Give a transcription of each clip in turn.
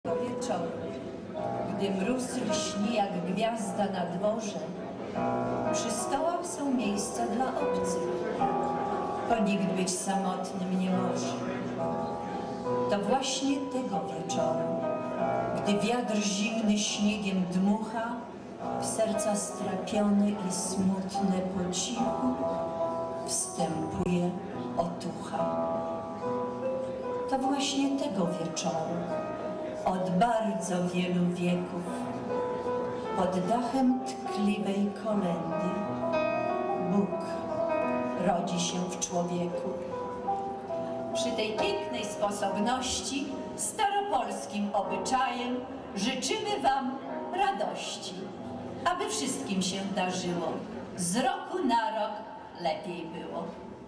Wieczoru, gdy mróz lśni jak gwiazda na dworze, przy stołach są miejsca dla obcych, bo nikt być samotnym nie może. To właśnie tego wieczoru, gdy wiatr zimny śniegiem dmucha, w serca strapione i smutne po cichu wstępuje otucha. To właśnie tego wieczoru, od bardzo wielu wieków, pod dachem tkliwej kolędy, Bóg rodzi się w człowieku. Przy tej pięknej sposobności, staropolskim obyczajem życzymy Wam radości, aby wszystkim się darzyło, z roku na rok lepiej było.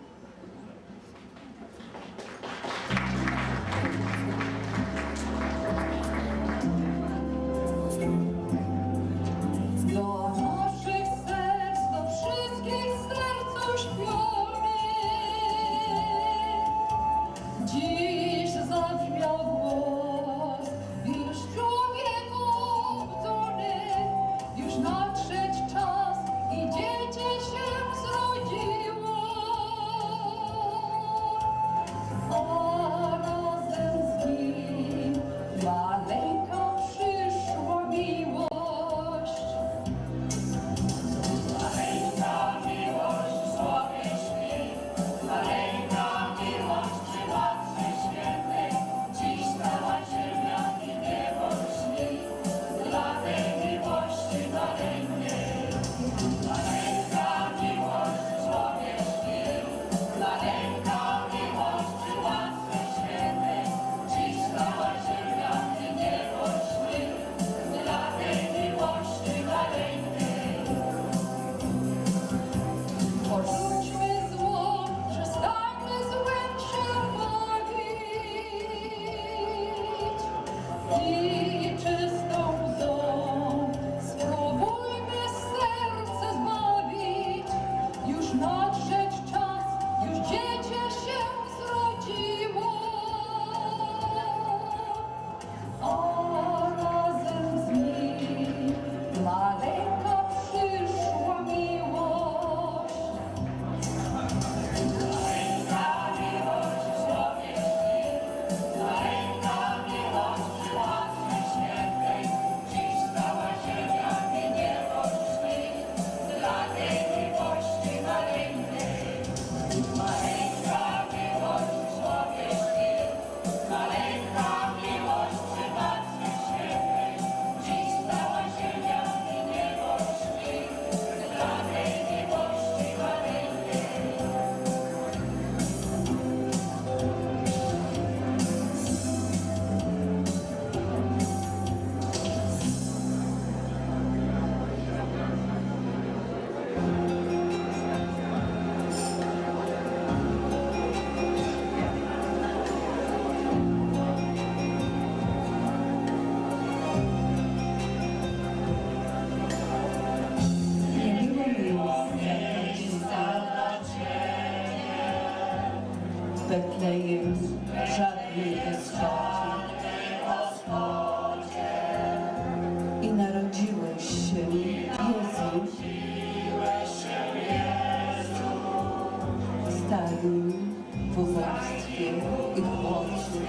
Betlejem żadnej wysoki i narodziłeś się, Jezu, stary w ubóstwie i chłodzie.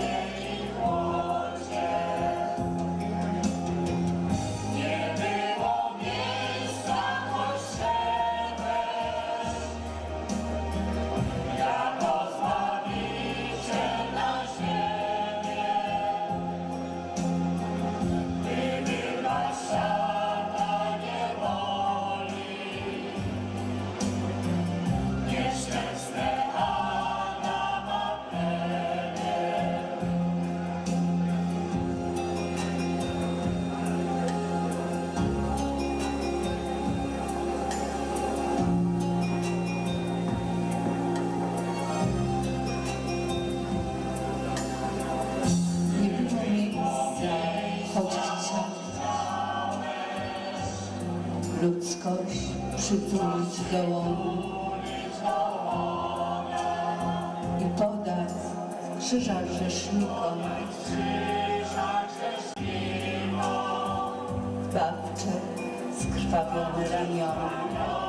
Ludzkość przytulić do łomu i podać krzyża grzesznikom. zbawcze, skrwawione ramiona.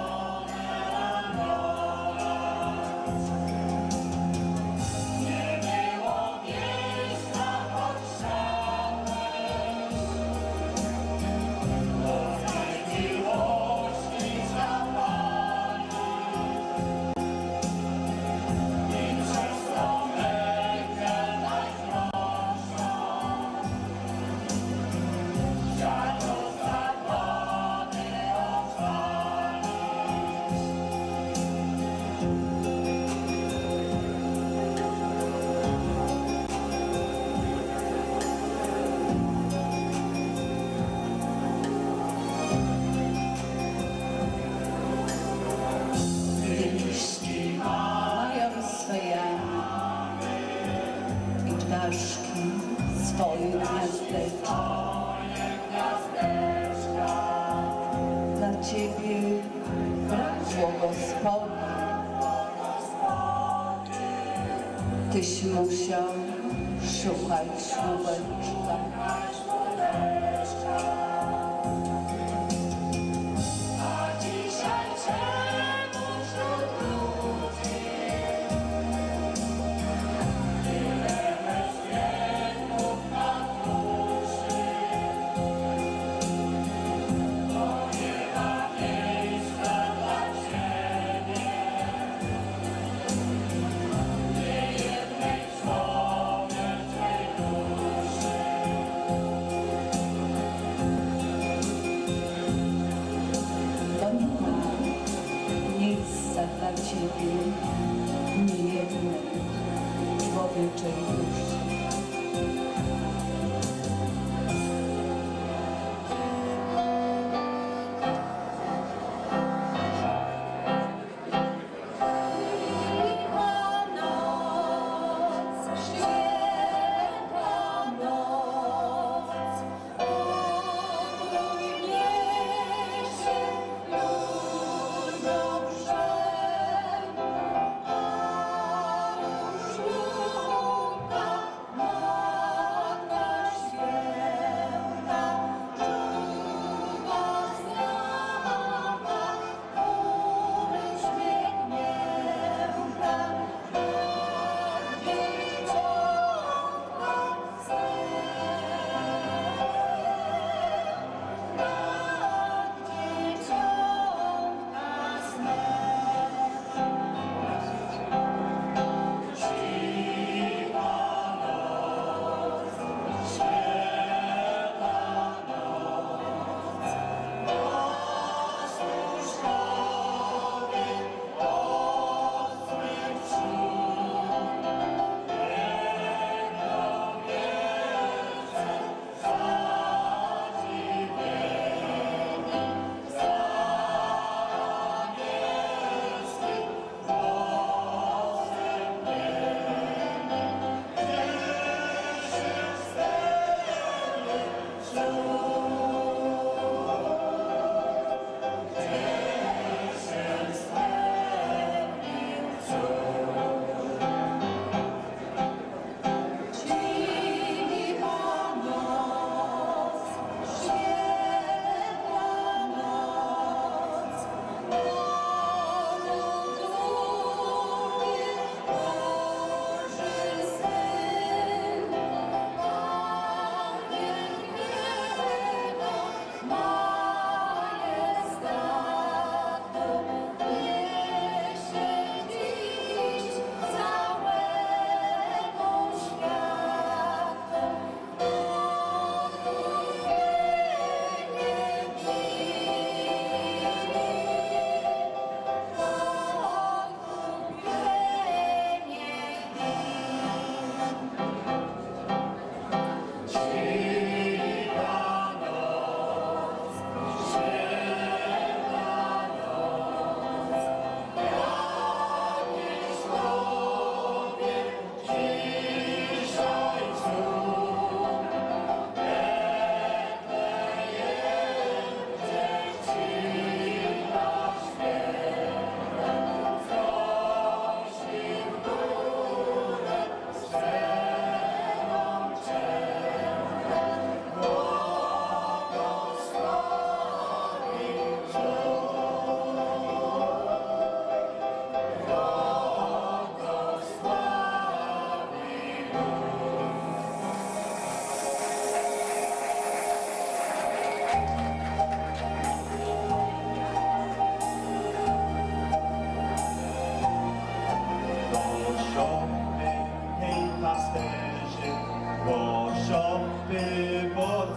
Swoje gniazdeczka. Dla Ciebie brak błogosławy. Tyś musiał szukać słóweczka. Dla Ciebie niejednej człowieczej duszy. Oh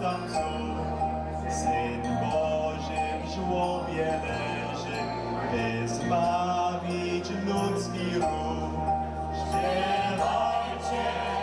tam cud. Syn Boży w żłobie leży, by zbawić ludzki ród. Śpiewajcie!